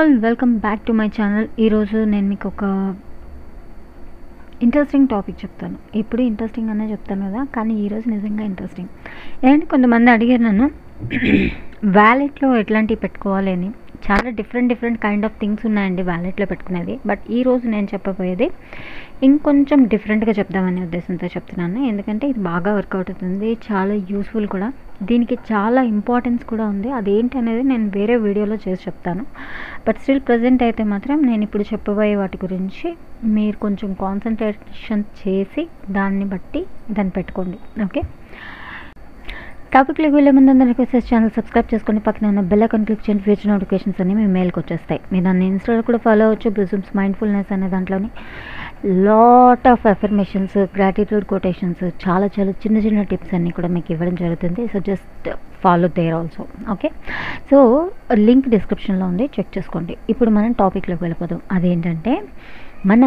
All welcome back to my channel. ఈరోజు నేను మీకు ఒక ఇంట్రెస్టింగ్ టాపిక్ చెప్తాను. ఎప్పుడు ఇంట్రెస్టింగ్ అనే చెప్తాను కదా, కానీ ఈరోజు నిజంగా ఇంట్రెస్టింగ్. ఏంటంటే కొంతమంది అడిగారు నన్ను వ్యాలెట్లో ఎట్లాంటివి పెట్టుకోవాలి అని. చాలా డిఫరెంట్ కైండ్ ఆఫ్ థింగ్స్ ఉన్నాయండి వ్యాలెట్లో పెట్టుకునేది. బట్ ఈరోజు నేను చెప్పబోయేది ఇంకొంచెం డిఫరెంట్గా చెప్దామనే ఉద్దేశంతో చెప్తున్నాను. ఎందుకంటే ఇది బాగా వర్కౌట్ అవుతుంది, చాలా యూస్ఫుల్ కూడా, దీనికి చాలా ఇంపార్టెన్స్ కూడా ఉంది. అదేంటి అనేది నేను వేరే వీడియోలో చేసి చెప్తాను. బట్ స్టిల్ ప్రజెంట్ అయితే మాత్రం నేను ఇప్పుడు చెప్పబోయే వాటి గురించి మీరు కొంచెం కాన్సన్ట్రేషన్ చేసి దాన్ని బట్టి దాన్ని పెట్టుకోండి. ఓకే, టాపిక్లోకి వెళ్ళే ముందు అందరికీ ఛానల్ సబ్స్క్రైబ్ చేసుకోండి, పక్కన ఉన్న బెల్ ఐకాన్ క్లిక్ చేయండి. ఫ్యూచర్ నోటిఫికేషన్స్ అన్ని మీ మెయిల్కి వచ్చేస్తాయి. మీరు నన్ను ఇన్స్టాలో కూడా ఫాలో అవ్వచ్చు. బ్రిజమ్స్ మైండ్ఫుల్నెస్ అనే దాంట్లోని lot of affirmations, gratitude quotations, చాలా చిన్న టిప్స్ అన్నీ కూడా మీకు ఇవ్వడం జరుగుతుంది. So just follow there also. Okay, so link డిస్క్రిప్షన్లో ఉంది, చెక్ చేసుకోండి. ఇప్పుడు మనం టాపిక్లోకి వెళ్ళిపోదాం. అదేంటంటే మన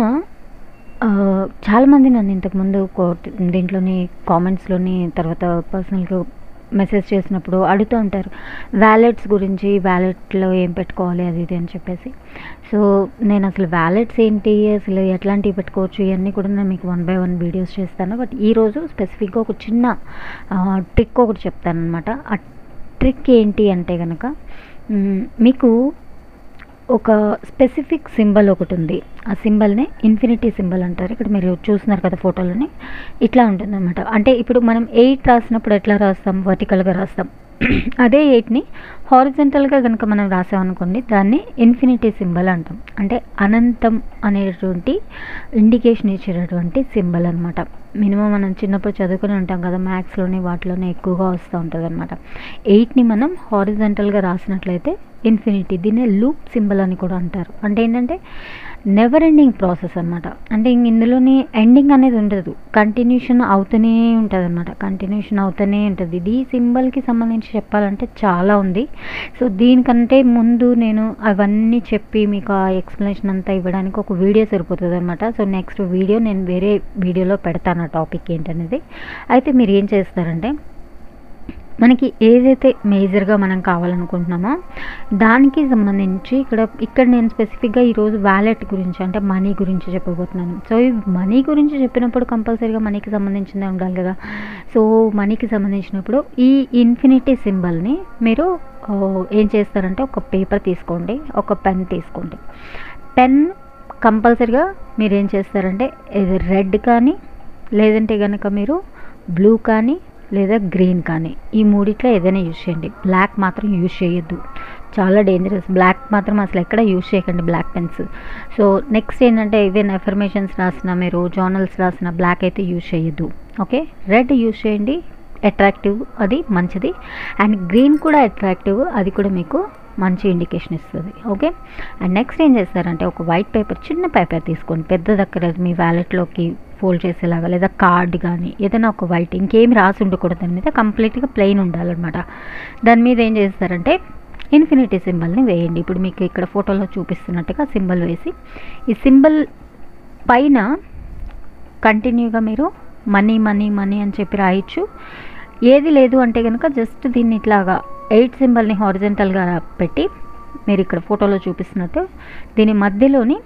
చాలామంది నన్ను ఇంతకుముందు దీంట్లోని కామెంట్స్లోని తర్వాత పర్సనల్గా మెసేజ్ చేసినప్పుడు అడుగుతూ ఉంటారు వ్యాలెట్స్ గురించి, వ్యాలెట్లో ఏం పెట్టుకోవాలి అది ఇది అని చెప్పేసి. సో నేను అసలు వ్యాలెట్స్ ఏంటి, అసలు ఎట్లాంటివి పెట్టుకోవచ్చు, ఇవన్నీ కూడా నేను మీకు 1 by 1 వీడియోస్ చేస్తాను. బట్ ఈరోజు స్పెసిఫిక్గా ఒక చిన్న ట్రిక్ ఒకటి చెప్తాను అనమాట. ఆ ట్రిక్ ఏంటి అంటే కనుక మీకు ఒక స్పెసిఫిక్ సింబల్ ఒకటి ఉంది. ఆ సింబల్ని ఇన్ఫినిటీ సింబల్ అంటారు. ఇక్కడ మీరు చూస్తున్నారు కదా ఫోటోలోని, ఇట్లా ఉంటుంది అనమాట. అంటే ఇప్పుడు మనం 8 రాసినప్పుడు ఎట్లా రాస్తాం, వర్టికల్గా రాస్తాం. అదే 8ని హారిజంటల్గా కనుక మనం రాసామనుకోండి, దాన్ని ఇన్ఫినిటీ సింబల్ అంటాం. అంటే అనంతం అనేటువంటి ఇండికేషన్ ఇచ్చేటటువంటి సింబల్ అనమాట. మినిమం మనం చిన్నప్పుడు చదువుకుని ఉంటాం కదా, మ్యాథ్స్లోని వాటిలోనే ఎక్కువగా వస్తూ ఉంటుంది అనమాట. 8ని మనం హారిజంటల్గా రాసినట్లయితే ఇన్ఫినిటీ, దీన్ని లూప్ సింబల్ అని కూడా అంటారు. అంటే ఏంటంటే నెవర్ ఎండింగ్ ప్రాసెస్ అనమాట. అంటే ఇందులోని ఎండింగ్ అనేది ఉండదు, కంటిన్యూషన్ అవుతూనే ఉంటుంది అనమాట. కంటిన్యూషన్ అవుతూనే ఉంటుంది. ఇది సింబల్కి సంబంధించి చెప్పాలంటే చాలా ఉంది. సో దీనికంటే ముందు నేను అవన్నీ చెప్పి మీకు ఆ ఎక్స్ప్లెనేషన్ అంతా ఇవ్వడానికి ఒక వీడియో సరిపోతుంది అనమాట. సో నెక్స్ట్ వీడియో నేను వేరే వీడియోలో పెడతాను ఆ టాపిక్ ఏంటనేది. అయితే మీరు ఏం చేస్తారంటే, మనకి ఏదైతే మేజర్గా మనం కావాలనుకుంటున్నామో దానికి సంబంధించి ఇక్కడ నేను స్పెసిఫిక్గా ఈరోజు వ్యాలెట్ గురించి, అంటే మనీ గురించి చెప్పబోతున్నాను. సో ఈ మనీ గురించి చెప్పినప్పుడు కంపల్సరీగా మనీకి సంబంధించిందే ఉండాలి కదా. సో మనీకి సంబంధించినప్పుడు ఈ ఇన్ఫినిటీ సింబల్ని మీరు ఏం చేస్తారంటే, ఒక పేపర్ తీసుకోండి, ఒక పెన్ తీసుకోండి. పెన్ కంపల్సరీగా మీరు ఏం చేస్తారంటే రెడ్ కానీ, లేదంటే కనుక మీరు బ్లూ కానీ, లేదా గ్రీన్ కానీ, ఈ మూడిట్లో ఏదైనా యూజ్ చేయండి. బ్లాక్ మాత్రం యూజ్ చేయొద్దు, చాలా డేంజరస్. బ్లాక్ మాత్రం అసలు ఎక్కడ యూజ్ చేయకండి, బ్లాక్ పెన్స్. సో నెక్స్ట్ ఏంటంటే, ఈవెన్ అఫర్మేషన్స్ రాసిన, మీరు జర్నల్స్ రాసిన బ్లాక్ అయితే యూజ్ చేయొద్దు. ఓకే, రెడ్ యూజ్ చేయండి, అట్రాక్టివ్, అది మంచిది. అండ్ గ్రీన్ కూడా అట్రాక్టివ్, అది కూడా మీకు మంచి ఇండికేషన్ ఇస్తుంది. ఓకే, అండ్ నెక్స్ట్ ఏం చేస్తారంటే, ఒక వైట్ పేపర్, చిన్న పేపర్ తీసుకోండి, పెద్దది అక్కడ మీ వ్యాలెట్లోకి ఫోల్డ్ చేసేలాగా, లేదా కార్డ్ కానీ ఏదైనా ఒక వైట్, ఇంకేమి రాసి ఉండకూడదు దాని మీద, కంప్లీట్గా ప్లెయిన్ ఉండాలన్నమాట. దాని మీద ఏం చేస్తారంటే ఇన్ఫినిటీ సింబల్ని వేయండి. ఇప్పుడు మీకు ఇక్కడ ఫోటోలో చూపిస్తున్నట్టుగా సింబల్ వేసి, ఈ సింబల్ పైన కంటిన్యూగా మీరు మనీ మనీ మనీ అని చెప్పి రాయొచ్చు. ఏది లేదు అంటే కనుక జస్ట్ దీన్ని ఇట్లాగా 8 సింబల్ని హారిజంటల్గా పెట్టి, మీరు ఇక్కడ ఫోటోలో చూపిస్తున్నట్టు దీని మధ్యలోని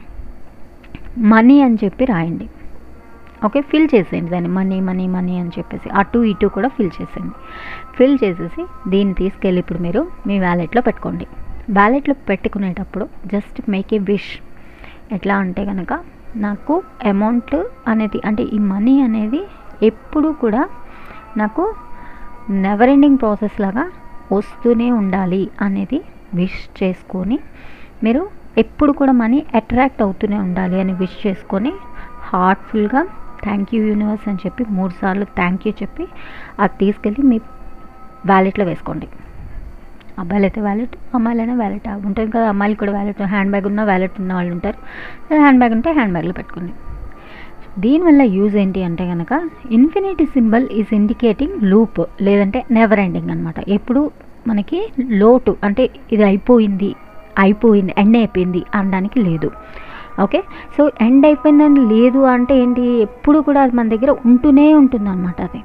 మనీ అని చెప్పి రాయండి. ఓకే, ఫిల్ చేసేయండి దాన్ని, మనీ మనీ మనీ అని చెప్పేసి అటు ఇటు కూడా ఫిల్ చేసేయండి. ఫిల్ చేసేసి దీన్ని తీసుకెళ్ళి ఇప్పుడు మీరు మీ వ్యాలెట్లో పెట్టుకోండి. వ్యాలెట్లో పెట్టుకునేటప్పుడు జస్ట్ మేక్ ఏ విష్. ఎట్లా అంటే కనుక, నాకు అమౌంట్ అనేది, అంటే ఈ మనీ అనేది ఎప్పుడు కూడా నాకు నెవర్ ఎండింగ్ ప్రాసెస్ లాగా వస్తూనే ఉండాలి అనేది విష్ చేసుకొని, మీరు ఎప్పుడు కూడా మనీ అట్రాక్ట్ అవుతూనే ఉండాలి అని విష్ చేసుకొని హార్ట్ఫుల్గా థ్యాంక్ యూ యూనివర్స్ అని చెప్పి 3 సార్లు థ్యాంక్ యూ చెప్పి అది తీసుకెళ్ళి మీ వ్యాలెట్లో వేసుకోండి. అబ్బాయిలు అయితే వ్యాలెట్, అమ్మాయిలైనా వ్యాలెట్ ఉంటుంది కదా. అమ్మాయిలు కూడా వ్యాలెట్, హ్యాండ్ బ్యాగ్ ఉన్న వ్యాలెట్ ఉన్న వాళ్ళు ఉంటారు. హ్యాండ్ బ్యాగ్ ఉంటే హ్యాండ్ బ్యాగ్లో పెట్టుకోండి. దీనివల్ల యూజ్ ఏంటి అంటే కనుక, infinity symbol is indicating loop, లేదంటే నెవర్ ఎండింగ్ అనమాట. ఎప్పుడు మనకి లోటు, అంటే ఇది అయిపోయింది ఎండ్ అయిపోయింది అనడానికి లేదు. ఓకే, సో ఎండ్ అయిపోయిందని లేదు అంటే ఏంటి, ఎప్పుడు కూడా అది మన దగ్గర ఉంటూనే ఉంటుంది అనమాట. అది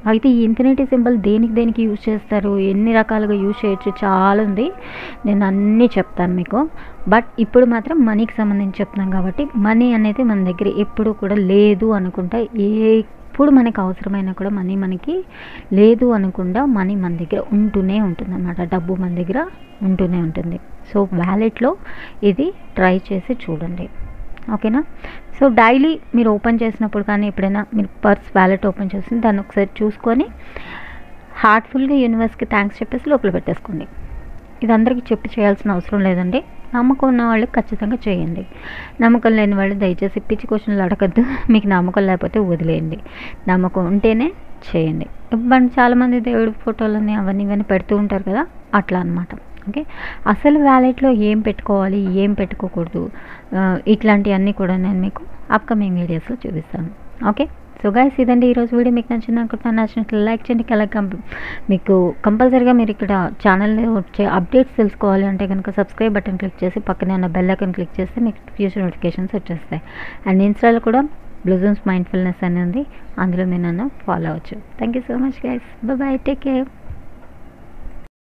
అయితే ఈ ఇన్ఫినిటీ సింబల్ దేనికి యూజ్ చేస్తారు, ఎన్ని రకాలుగా యూజ్ చేయొచ్చు, చాలా ఉంది. నేను అన్నీ చెప్తాను మీకు. బట్ ఇప్పుడు మాత్రం మనీకి సంబంధించి చెప్తున్నాం కాబట్టి, మనీ అనేది మన దగ్గర ఎప్పుడు కూడా లేదు అనుకుంటా, ఎప్పుడు మనకు అవసరమైనా కూడా మనీ మనకి లేదు అనకుండా మనీ మన దగ్గర ఉంటూనే ఉంటుందన్నమాట. డబ్బు మన దగ్గర ఉంటూనే ఉంటుంది. సో వ్యాలెట్లో ఇది ట్రై చేసి చూడండి, ఓకేనా. సో డైలీ మీరు ఓపెన్ చేసినప్పుడు కానీ ఎప్పుడైనా మీరు పర్స్ వ్యాలెట్ ఓపెన్ చేసి దాన్ని ఒకసారి చూసుకొని హార్ట్ఫుల్గా యూనివర్స్కి థ్యాంక్స్ చెప్పేసి లోపల పెట్టేసుకోండి. ఇది అందరికీ చెప్పి చేయాల్సిన అవసరం లేదండి. నమ్మకం ఉన్న వాళ్ళు ఖచ్చితంగా చేయండి. నమ్మకం లేని వాళ్ళు దయచేసి పిచ్చి క్వశ్చన్లు అడగద్దు. మీకు నమ్మకం లేకపోతే వదిలేయండి. నమ్మకం ఉంటేనే చేయండి. ఇప్పుడు చాలామంది దేవుడి ఫోటోలని అవన్నీ ఇవన్నీ పెడుతూ ఉంటారు కదా, అట్లా అనమాట. ఓకే, అసలు వ్యాలెట్లో ఏం పెట్టుకోవాలి, ఏం పెట్టుకోకూడదు, ఇట్లాంటివన్నీ కూడా నేను మీకు అప్కమింగ్ వీడియోస్లో చూపిస్తాను. ఓకే, సో గైస్ ఇదండి ఈరోజు వీడియో. మీకు నచ్చింది అనుకుంటున్నాను. నచ్చినట్లు లైక్ చేయండి. అలాగే మీకు కంపల్సరీగా మీరు ఇక్కడ ఛానల్లో వచ్చే అప్డేట్స్ తెలుసుకోవాలి అంటే కనుక సబ్స్క్రైబ్ బటన్ క్లిక్ చేసి పక్కనే ఉన్న బెల్ ఐకాన్ క్లిక్ చేస్తే మీకు ఫ్యూచర్ నోటిఫికేషన్స్ వచ్చేస్తాయి. అండ్ ఇన్స్టాలో కూడా బ్లూజూమ్స్ మైండ్ఫుల్నెస్ అని ఉంది, అందులో మీరు నన్ను ఫాలో అవ్వచ్చు. Thank you so much guys. Bye, take care.